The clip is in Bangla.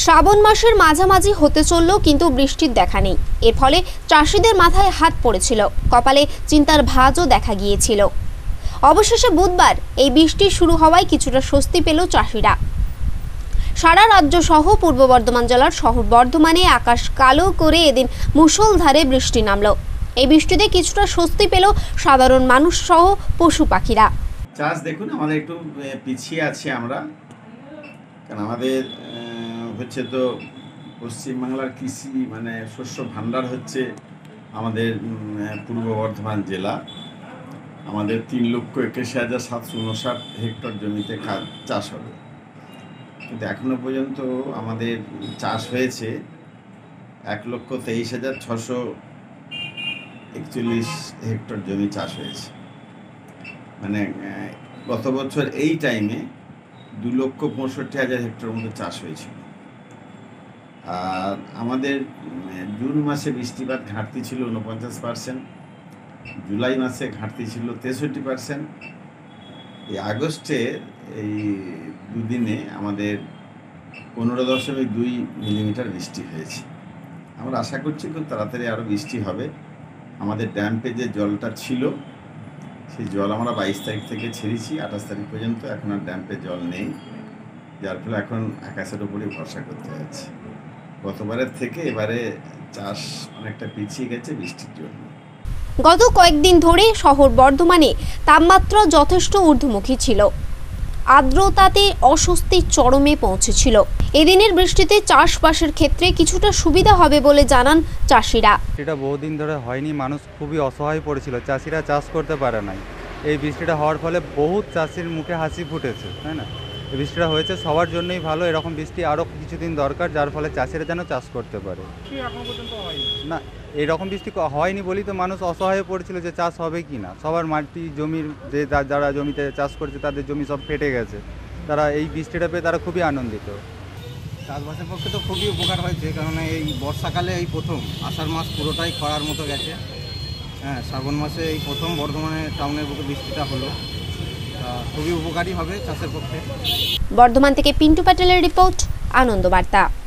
শ্রাবণ মাসের মাঝামাঝি হতে চললেও কিন্তু বৃষ্টির দেখা নেই। এর ফলে চাষিদের মাথায় হাত পড়েছিল, কপালে চিন্তার ভাঁজও দেখা গিয়েছিল। অবশেষে বুধবার এই বৃষ্টি শুরু হওয়ায় কিছুটা স্বস্তি পেল চাষিরা। সারা রাজ্য সহ পূর্ব বর্ধমান জেলার শহর বর্ধমানে আকাশ কালো করে এদিন মুষলধারে বৃষ্টি নামল। এই বৃষ্টিতে কিছুটা স্বস্তি পেল সাধারণ মানুষ সহ পশু পাখিরা। চাষ দেখুন আমাদের একটু পিছিয়ে আছি আমরা, কারণ আমাদের হচ্ছে তো পশ্চিমবাংলার কৃষি মানে শস্য ভাণ্ডার হচ্ছে আমাদের পূর্ব বর্ধমান জেলা। আমাদের 3,81,759 হেক্টর জমিতে চাষ হবে, কিন্তু এখনো পর্যন্ত আমাদের চাষ হয়েছে 1,23,641 হেক্টর জমি চাষ হয়েছে। মানে গত বছর এই টাইমে 2,65,000 হেক্টর মতো চাষ হয়েছিল। আর আমাদের জুন মাসে বৃষ্টিপাত ঘাটতি ছিল 49%, জুলাই মাসে ঘাটতি ছিল 63%। এই আগস্টে এই দুদিনে আমাদের 15.2 মিলিমিটার বৃষ্টি হয়েছে। আমরা আশা করছি খুব তাড়াতাড়ি আরও বৃষ্টি হবে। আমাদের ড্যাম্পে যে জলটা ছিল সেই জল আমরা 22 তারিখ থেকে ছেড়েছি 28 তারিখ পর্যন্ত, এখন আর ড্যাম্পে জল নেই, যার ফলে এখন আকাশের উপরেই ভরসা করতে হচ্ছে। গতবারের থেকে এবারে চাষ অনেকটা পিছিয়ে গেছে বৃষ্টির জন্য। গত কয়েকদিন ধরে শহর বর্ধমানে তাপমাত্রা যথেষ্ট ঊর্ধ্বমুখী ছিল, আর্দ্রতাতে অস্বস্তির চরমে পৌঁছেছিল। এদিনের বৃষ্টিতে চাষবাসের ক্ষেত্রে কিছুটা সুবিধা হবে বলে জানান চাষিরা। এটা বহুদিন ধরে হয়নি, মানুষ খুবই অসহায় পড়েছিল, চাষিরা চাষ করতে পারে নাই। এই বৃষ্টিটা হওয়ার ফলে বহুত চাষির মুখে হাসি ফুটেছে, তাই না? এই বৃষ্টিটা হয়েছে সবার জন্যই ভালো। এরকম বৃষ্টি আরও কিছুদিন দরকার, যার ফলে চাষিরা যেন চাষ করতে পারে। না, এরকম বৃষ্টি হয়নি বলেই তো মানুষ অসহায় পড়েছিল যে চাষ হবে কি না। সবার মাটি জমির যে যারা জমিতে চাষ করছে তাদের জমি সব ফেটে গেছে, তারা এই বৃষ্টিটা পেয়ে তারা খুবই আনন্দিত। চাষবাসের পক্ষে তো খুবই উপকার হয়েছে, কারণ এই বর্ষাকালে এই প্রথম আষাঢ় মাস পুরোটাই খরার মতো গেছে। শ্রাবণ মাসে এই প্রথম বর্ধমানে টাউনের বুকে বৃষ্টিটা হলো, খুবই উপকারী হবে চাষের পক্ষে। বর্ধমান থেকে পিন্টু প্যাটেলের রিপোর্ট, আনন্দ বার্তা।